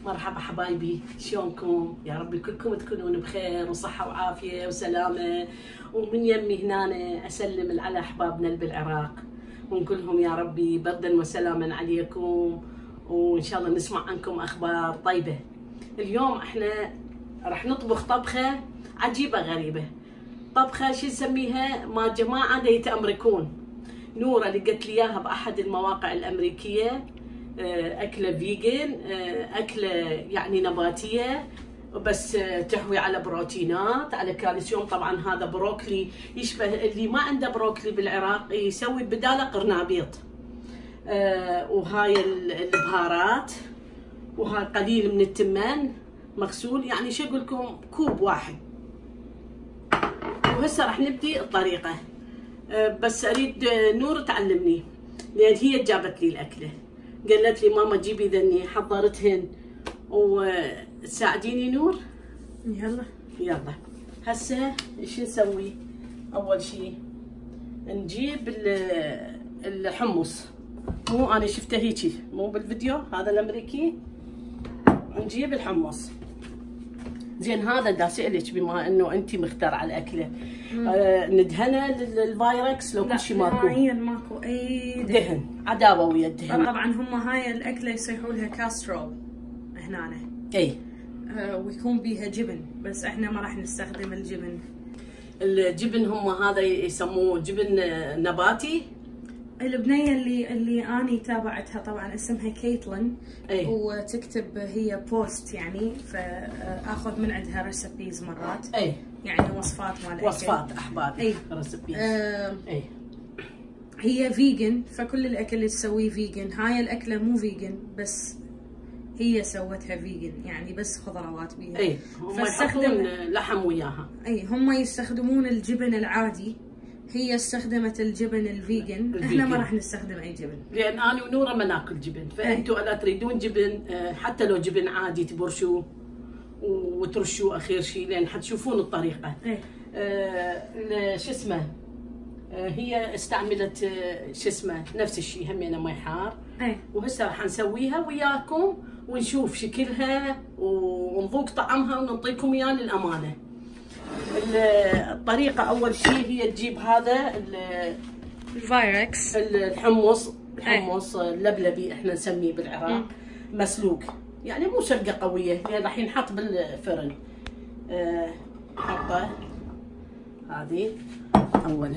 مرحبا حبايبي، شلونكم؟ يا رب كلكم تكونون بخير وصحة وعافية وسلامة. ومن يمي هنا أسلم على أحبابنا اللي بالعراق ونقول لهم يا ربي بردا وسلاما عليكم، وإن شاء الله نسمع عنكم أخبار طيبة. اليوم احنا راح نطبخ طبخة عجيبة غريبة، طبخة شو نسميها ما جماعة دا يتأمركون. نورة لقت لي إياها بأحد المواقع الأمريكية، أكلة فيجن، أكلة يعني نباتية بس تحوي على بروتينات على كالسيوم. طبعا هذا بروكلي يشبه اللي ما عنده بروكلي بالعراق يسوي بداله قرنابيط. وهاي البهارات، وهاي قليل من التمان مغسول، يعني شو اقول لكم كوب واحد. وهسه راح نبدي الطريقة، بس اريد نور تعلمني لان هي جابت لي الاكله، قالت لي ماما جيبي ذني حضرتهن وتساعديني نور. يلا هسه ايش نسوي؟ اول شيء نجيب الحمص، مو انا شفته هيجي مو بالفيديو هذا الامريكي. نجيب الحمص زين. هذا دا اسالك بما انه انت مخترعه الاكله، ندهنه للفايركس لو كل شيء ماكو؟ ماكو اي دهن، عداوه ويا الدهن. طبعا هم هاي الاكله يصيحوا لها كاسترول هنا اي، ويكون بيها جبن، بس احنا ما راح نستخدم الجبن. الجبن هم هذا يسموه جبن نباتي. البنيه اللي اني تابعتها طبعا اسمها كيتلين، أي. وتكتب هي بوست يعني، فاخذ من عندها ريسبيز مرات، اي يعني وصفات مال اكل، وصفات احبابي. اي ريسبيز. اي هي فيجن، فكل الاكل اللي تسويه فيجن. هاي الاكله مو فيجن، بس هي سوتها فيجن يعني بس خضروات بيها. اي هم يحطون لحم وياها. اي هم يستخدمون الجبن العادي، هي استخدمت الجبن الفيجن. احنا ما راح نستخدم اي جبن لان انا ونوره ما ناكل جبن، فانتوا الا تريدون جبن حتى لو جبن عادي تبرشوه وترشوه اخر شيء لان حتشوفون الطريقه. شو اسمه، هي استعملت شو اسمه نفس الشيء همينه مي حار. وهسه راح نسويها وياكم ونشوف شكلها ونذوق طعمها ونعطيكم اياه للامانه. الطريقه اول شيء هي تجيب هذا الفايركس، الحمص اللبلبي احنا نسميه بالعراق، مسلوق يعني مو سلقه قويه لان راح ينحط بالفرن. نحطه هذه اولا.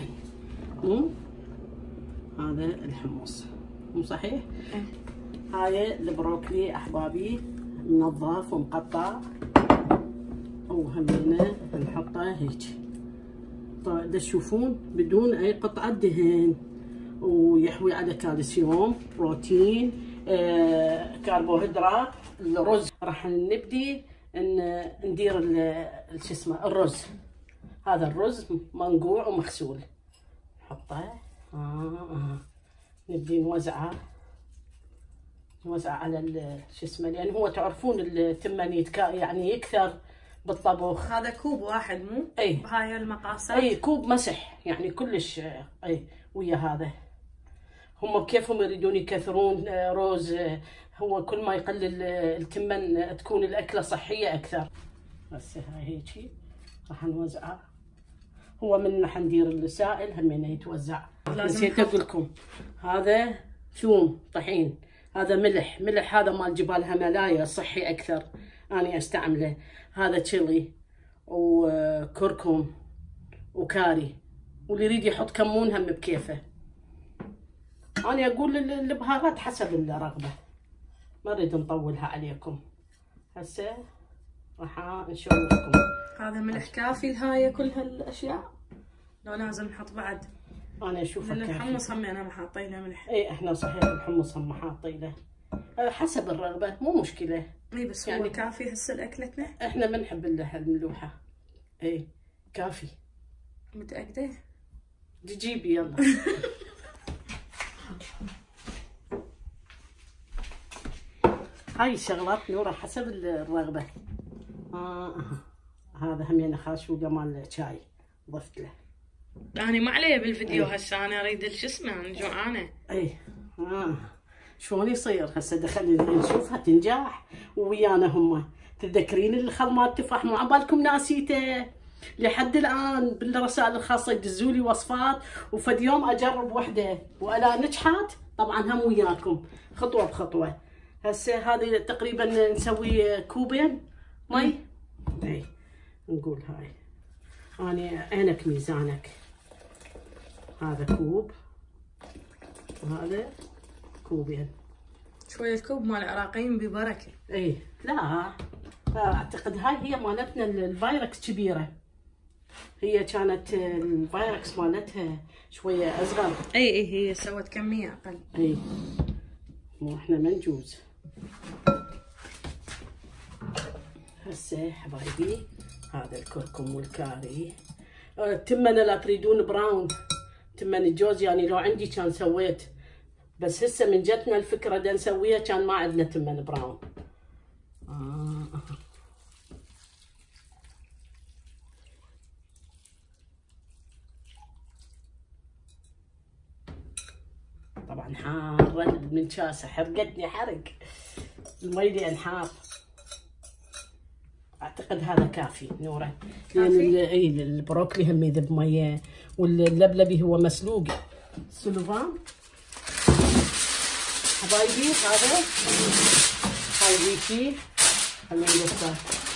هذا الحمص مو صحيح؟ هاي البروكلي احبابي منظف ومقطع، وهمينه نحطه هيك. طيب تشوفون بدون اي قطعه دهن، ويحوي على كالسيوم، بروتين، كربوهيدرات. الرز راح نبدي ندير شو اسمه الرز. هذا الرز منقوع ومغسول، نحطه نبدي نوزعه على شو اسمه، لان هو تعرفون التمن يعني يكثر بالطبخ. هذا كوب واحد مو؟ اي بهاي المقاسات. اي كوب مسح يعني كلش. اي ويا هذا هم بكيفهم يريدون يكثرون روز، هو كل ما يقلل التمن تكون الاكله صحيه اكثر. بس هاي هيجي راح نوزعه. هو من راح ندير السائل همينه يتوزع. نسيت اقول لكم هذا ثوم طحين، هذا ملح هذا مال جبال هملايا صحي اكثر اني استعمله. هذا تشيلي وكركم وكاري، واللي يريد يحط كمون هم بكيفه. انا اقول البهارات حسب الرغبه، ما اريد نطولها عليكم. هسه راح نشوف لكم. هذا ملح كافي لهاي كل هالاشياء لو لازم نحط بعد؟ انا اشوفه كافي. الحمص هم انا ما حاطين له ملح. اي احنا صحيح الحمص هم حاطينه حسب الرغبه، مو مشكله. اي بس يعني هو كافي هسه لاكلتنا. احنا بنحب الملوحه. اي كافي. متاكده؟ جيبي يلا. هاي الشغلات نوره حسب الرغبه. هذا همينه خاشوقه مال شاي ضفت له. أنا ما علي بالفيديو هسه، أنا أريد شو اسمه، أنا جوعانة. اي شلون يصير هسه دخلنا نشوفها تنجح ويانا هم. تتذكرين الخل مال التفاح مو عبالكم ناسيته؟ لحد الان بالرسائل الخاصه يدزوا لي وصفات، وفد يوم اجرب وحده والا نجحت طبعا هم وياكم خطوه بخطوه. هسه هذه تقريبا نسوي كوبين مي. اي نقول هاي اني عينك ميزانك، هذا كوب وهذا كوبين. شوية الكوب مال العراقيين ببركة. اي لا اعتقد هاي هي مالتنا الفايركس كبيرة، هي كانت الفايركس مالتها شوية اصغر. اي هي سوت كمية اقل. اي مو احنا ما نجوز. هسه حبايبي هذا الكركم والكاري. التمن لا تريدون براون، تمن الجوز يعني لو عندي كان سويت، بس هسه من جتنا الفكرة دا نسويها كان ما عندنا تمن براون. طبعا حارة من كاسة حرقتني حرق المي لأن حار. اعتقد هذا كافي نوره، لان اي البروكلي هم يذب ميه واللبلبي هو مسلوق. سلوفان حبايبي هذا هاي هيجي خلينا نقصه،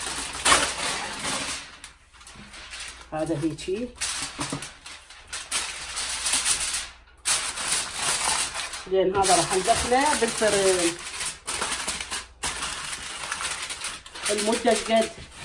هذا هيجي لان هذا راح ندخله بالفرن. المدة قد؟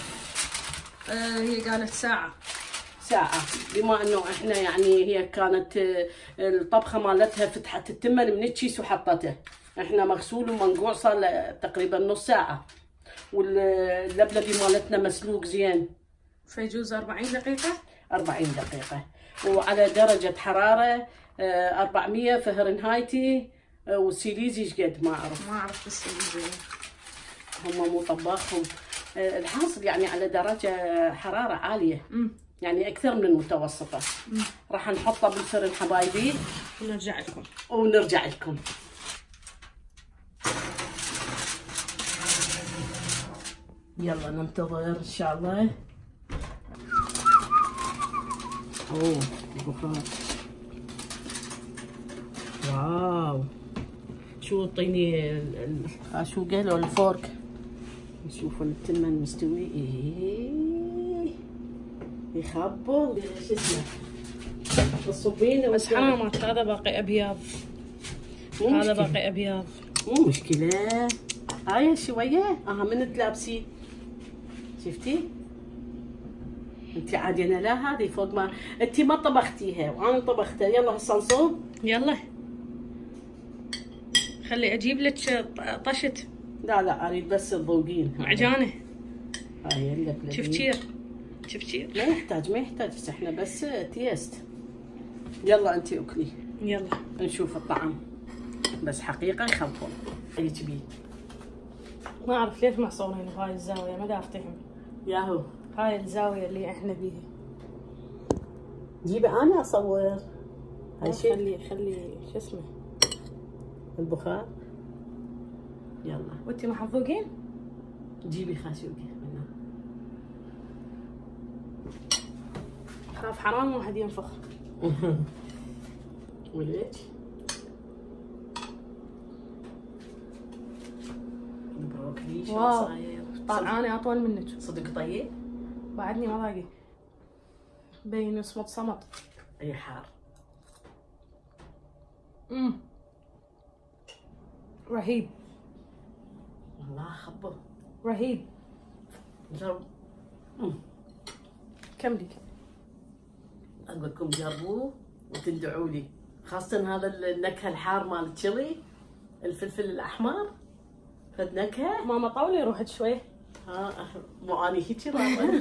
هي قالت ساعة. ساعة، بما انه احنا يعني هي كانت الطبخة مالتها فتحت التمن من الكيس وحطته، احنا مغسول ومنقوع صار له تقريبا نص ساعة، واللبلبي مالتنا مسلوق زين. فيجوز 40 دقيقة؟ 40 دقيقة، وعلى درجة حرارة 400 فهرنهايتي، والسيليزي ايش قد ما اعرف. ما اعرف السيليزي، هم مو طباخهم. الحاصل يعني على درجة حرارة عالية، يعني أكثر من المتوسطة. راح نحطه بالفرن حبايبي ونرجع لكم. يلا ننتظر إن شاء الله. أوه البخار، واو شو اعطيني شو قالوا الفورك نشوف التمن مستوي. يخبل شو اسمه الصبين، بس حرامات هذا باقي ابيض، هذا باقي ابيض. مو مشكلة، هاي شوية من تلابسين شفتي انت عادي. انا لا هذه فوق ما انت ما طبختيها وانا طبختها. يلا هسه نصوب. يلا خلي اجيب لك طشت. لا اريد بس تذوقين معجانه. هاي اللي شفتير ما يحتاج بس احنا بس تيست. يلا انت اكلي. يلا نشوف الطعم، بس حقيقه يخبل. اي تبي؟ ما اعرف ليش محصورين بهاي الزاويه، ما دا افتهم. ياهو هاي الزاويه اللي احنا بيها. جيبي انا اصور. هاي شيء خلي شو اسمه البخار. يلا وانتي محظوقين. جيبي خاشوقي. خاف حرام واحد ينفخ. وليش؟ البروكلي شو صاير؟ طالعاني اطول منك صدق. طيب بعدني ما باقي بين صمت صمت. اي حار. رهيب والله خبر رهيب. جرب. كملي. اقول لكم جربوه وتدعوا لي، خاصة هذا النكهة الحار مال التشيلي، الفلفل الأحمر، فد نكهة. ماما طولي روحك شوي. مو أني هيجي رابعة.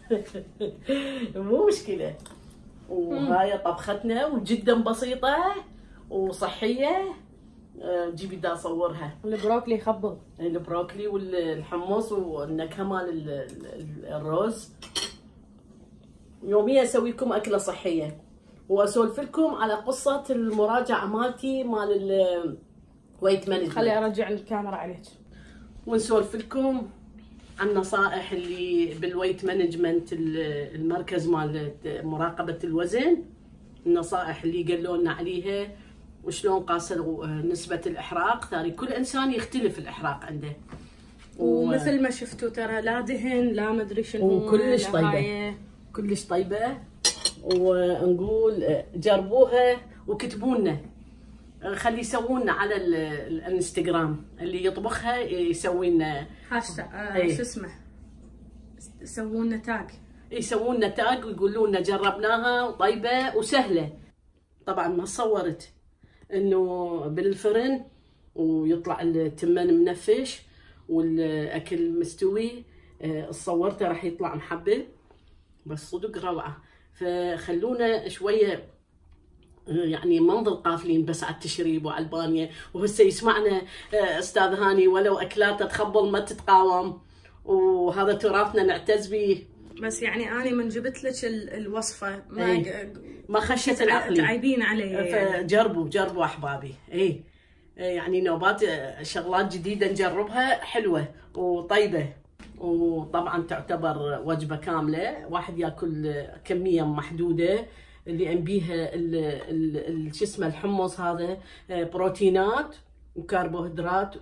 مو مشكلة. وهاي طبختنا وجدا بسيطة وصحية. جيبي دا أصورها. البروكلي يخبل. البروكلي والحمص والنكهة مال الروز. يوميا اسوي لكم اكله صحيه واسولف لكم على قصه المراجعه مالتي مال ويت مانجمنت. خلي ارجع الكاميرا عليك. ونسولف لكم عن النصائح اللي بالويت مانجمنت، المركز مال مراقبة الوزن، النصائح اللي قالوا لنا عليها وشلون قاسوا نسبة الإحراق. ثاني كل إنسان يختلف الإحراق عنده، ومثل ما شفتوا ترى لا دهن لا مدري شنو، وكلش طيبة، كلش طيبة. ونقول جربوها وكتبوا لنا، خلي يسوون على الانستغرام اللي يطبخها يسوي لنا هاشتاج شو اسمه، يسوون لنا تاج، يسوون لنا تاج ويقولوا لنا جربناها وطيبه وسهله. طبعا ما صورت انه بالفرن ويطلع التمان منفش والاكل مستوي، صورته راح يطلع محبب بس صدق روعه. فخلونا شويه يعني ما نظل قافلين بس على التشريب وعلى البانيه. وهسه يسمعنا استاذ هاني ولو اكلاته تخبل ما تتقاوم، وهذا تراثنا نعتز به. بس يعني انا من جبت لك الوصفه ما خشت العقلي، تعيبين علي يعني. فجربوا احبابي. يعني نوبات شغلات جديده نجربها حلوه وطيبه، وطبعا تعتبر وجبه كامله، واحد ياكل كميه محدوده اللي بيها شو اسمه الحمص هذا، بروتينات وكربوهيدرات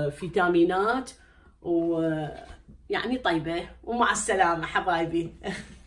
وفيتامينات، ويعني طيبه. ومع السلامه حبايبي.